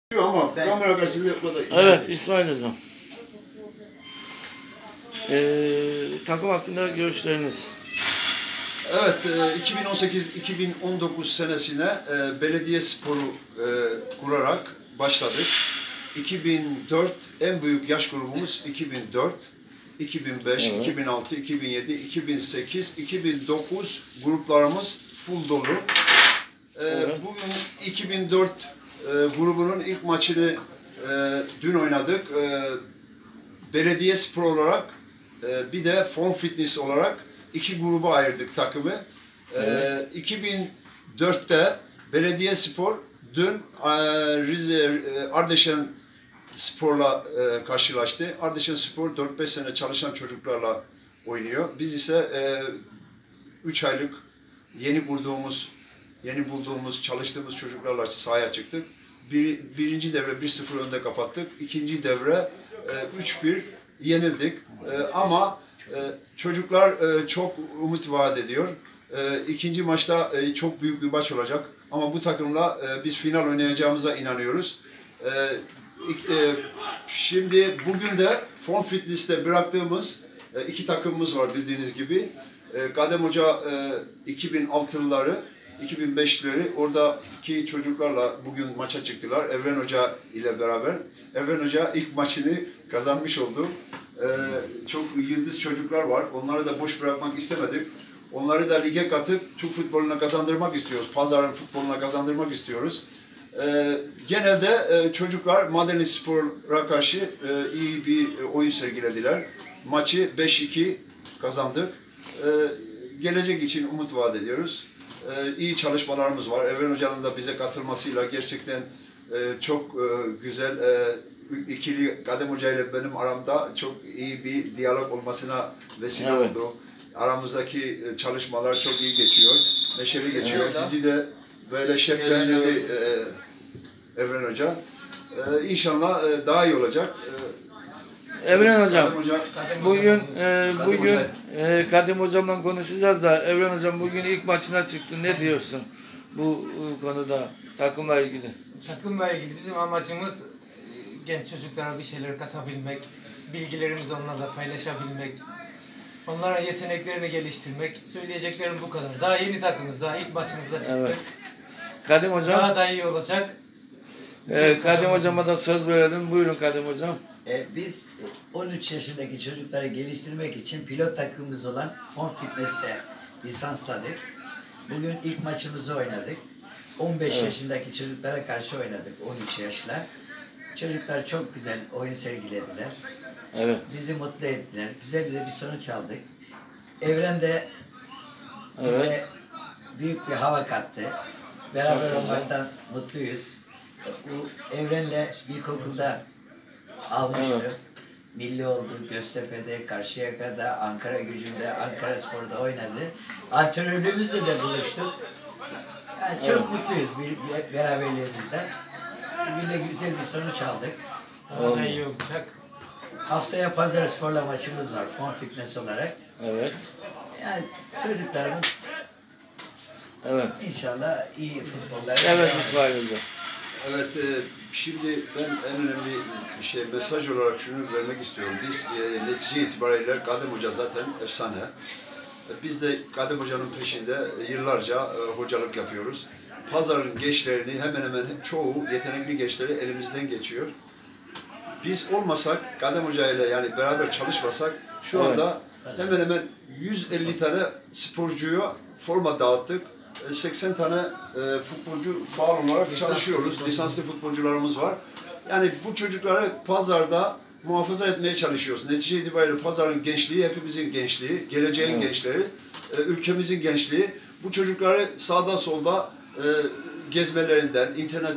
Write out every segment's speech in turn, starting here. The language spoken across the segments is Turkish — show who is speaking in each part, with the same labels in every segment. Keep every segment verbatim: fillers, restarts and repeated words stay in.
Speaker 1: Ama ben... kamera karşısında yapmadı.
Speaker 2: Evet İsmail Hocam. Ee, takım hakkında görüşleriniz.
Speaker 1: Evet, iki bin on sekiz iki bin on dokuz senesine e, belediye sporu e, kurarak başladık. iki bin dört en büyük yaş grubumuz iki bin dört, iki bin beş, evet. iki bin altı, iki bin yedi, iki bin sekiz, iki bin dokuz gruplarımız full dolu. E, evet. Bugün iki bin dört e, grubunun ilk maçını e, dün oynadık. E, belediye spor olarak e, bir de Form Fitness olarak iki gruba ayırdık takımı. Evet. E, iki bin dörtte belediye spor dün e, Rize e, Ardeşen Spor'la e, karşılaştı. Ardeşen Spor dört beş sene çalışan çocuklarla oynuyor. Biz ise üç aylık yeni bulduğumuz yeni bulduğumuz, çalıştığımız çocuklarla sahaya çıktık. Bir, birinci devre bir sıfır önde kapattık. İkinci devre e, üç bir yenildik. E, ama e, çocuklar e, çok umut vaat ediyor. E, ikinci maçta e, çok büyük bir maç olacak. Ama bu takımla e, biz final oynayacağımıza inanıyoruz. E, e, şimdi bugün de Form Fitness'te bıraktığımız e, iki takımımız var bildiğiniz gibi. E, Kadem Hoca e, iki bin altılıları, iki bin beşlileri oradaki çocuklarla bugün maça çıktılar. Evren Hoca ile beraber. Evren Hoca ilk maçını kazanmış oldu. Ee, çok yıldız çocuklar var. Onları da boş bırakmak istemedik. Onları da lige katıp Türk futboluna kazandırmak istiyoruz. Pazarın futboluna kazandırmak istiyoruz. Ee, genelde e, çocuklar Madeni Spor'a karşı e, iyi bir e, oyun sergilediler. Maçı beş iki kazandık. Ee, gelecek için umut vaat ediyoruz. Ee, iyi çalışmalarımız var. Evren Hoca'nın da bize katılmasıyla gerçekten e, çok e, güzel e, ikili Kadem Hoca ile benim aramda çok iyi bir diyalog olmasına vesile evet. oldu. Aramızdaki çalışmalar çok iyi geçiyor. Neşeli geçiyor. Evet, bizi de böyle şeflendirdi e, Evren Hoca. E, İnşallah e, daha iyi olacak. E,
Speaker 2: Evren Hocam, Hoca, bugün e, bugün e, Kadim Hocam'la konuşacağız da Evren Hocam bugün ilk maçına çıktı. Ne diyorsun bu, bu konuda takımla ilgili?
Speaker 3: Takımla ilgili bizim amacımız genç çocuklara bir şeyler katabilmek, bilgilerimizi onlarla paylaşabilmek, onlara yeteneklerini geliştirmek. Söyleyeceklerim bu kadar. Daha yeni takımız, daha ilk maçımıza çıktık. Evet.
Speaker 2: Kadim Hocam.
Speaker 3: Daha da iyi olacak.
Speaker 2: Ee, Kadim Hocam'a da söz verelim. Buyurun Kadim Hocam.
Speaker 4: Ee, biz on üç yaşındaki çocukları geliştirmek için pilot takımımız olan Form Fitness'te lisansladık. Bugün ilk maçımızı oynadık. on beş evet. yaşındaki çocuklara karşı oynadık, on üç yaşla. Çocuklar çok güzel oyun sergilediler.
Speaker 2: Evet.
Speaker 4: Bizi mutlu ettiler. Güzel bir, bir sonuç aldık. Evren de bize evet. büyük bir hava kattı. Beraber çok olmaktan güzel. mutluyuz. Bu Evren'le ilkokulda almıştı. Evet. Milli oldu, Göztepe'de, Karşıyaka'da, Ankara Gücü'nde, Ankara Spor'da oynadı. Antrenörlüğümüzle de buluştuk. Yani çok evet. mutluyuz bir, bir beraberliğimizden. Bugün de güzel bir sonuç aldık.
Speaker 3: Daha iyi olacak.
Speaker 4: Haftaya Pazar Spor'la maçımız var Form Fitness olarak.
Speaker 2: Evet.
Speaker 4: Yani çocuklarımız
Speaker 2: evet.
Speaker 4: inşallah iyi futbollar.
Speaker 2: Evet İsmail Hocam.
Speaker 1: Evet, e, şimdi ben en önemli bir şey, mesaj olarak şunu vermek istiyorum. Biz e, netice itibariyle Kadem Hoca zaten efsane. E, biz de Kadem Hoca'nın peşinde yıllarca e, hocalık yapıyoruz. Pazarın gençlerini hemen hemen çoğu yetenekli gençleri elimizden geçiyor. Biz olmasak, Kadem Hoca ile yani beraber çalışmasak şu evet. anda hemen hemen yüz elli tane sporcuya forma dağıttık. seksen tane e, futbolcu faal olarak Lisans çalışıyoruz. Futbolcu. Lisanslı futbolcularımız var. Yani bu çocukları pazarda muhafaza etmeye çalışıyoruz. Netice itibariyle pazarın gençliği, hepimizin gençliği, geleceğin evet. gençleri, e, ülkemizin gençliği. Bu çocukları sağda solda e, gezmelerinden, internet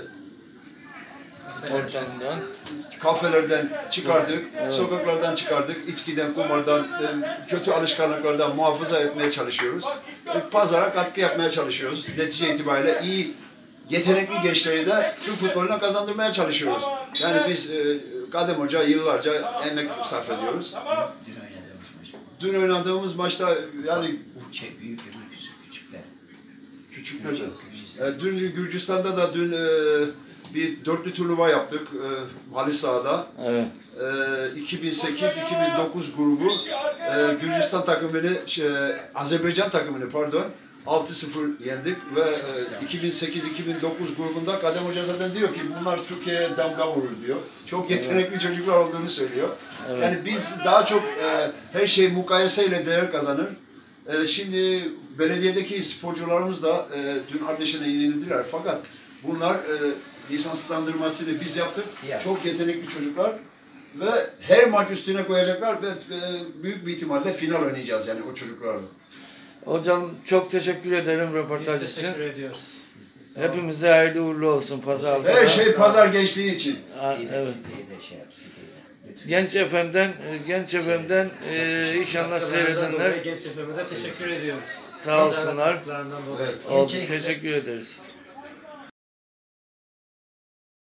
Speaker 1: e,
Speaker 2: ortamından,
Speaker 1: kafelerden çıkardık, evet. sokaklardan çıkardık, içkiden, kumardan, kötü alışkanlıklardan muhafaza etmeye çalışıyoruz. Pazara katkı yapmaya çalışıyoruz. Netice itibariyle iyi, yetenekli gençleri de Türk futboluna kazandırmaya çalışıyoruz. Yani biz Kadem Hoca yıllarca emek sarf ediyoruz. Dün oynadığımız maçta yani
Speaker 4: büyük küçükler.
Speaker 1: Küçükler. Dün Gürcistan'da da dün bir dörtlü turnuva yaptık e, halı sahada.
Speaker 2: Evet.
Speaker 1: E, iki bin sekiz iki bin dokuz grubu e, Gürcistan takımını, şey, Azerbaycan takımını pardon altı sıfır yendik ve e, iki bin sekiz iki bin dokuz grubunda Kadem Hoca zaten diyor ki bunlar Türkiye'ye damga vurur diyor. Çok yetenekli evet. çocuklar olduğunu söylüyor. Evet. Yani biz daha çok e, her şey mukayeseyle değer kazanır. E, şimdi belediyedeki sporcularımız da e, dün Ardeşen'e yenildiler fakat bunlar e, lisanslandırmasını biz yaptık. Yeah. Çok yetenekli çocuklar ve her maç üstüne koyacaklar ve e, büyük bir ihtimalle final oynayacağız yani o çocuklarla.
Speaker 2: Hocam çok teşekkür ederim röportaj
Speaker 3: Biz
Speaker 2: için.
Speaker 3: teşekkür ediyoruz.
Speaker 2: Hepimize hayırlı uğurlu olsun pazar.
Speaker 1: Her şey pazar gençliği için.
Speaker 2: Ha, evet. Genç Efem'den, Genç Efem'den e, inşallah seyredenler.
Speaker 3: Genç Efem'e de teşekkür ediyoruz.
Speaker 2: Sağ olsunlar.
Speaker 3: Dolayı.
Speaker 2: Oldu, teşekkür ederiz.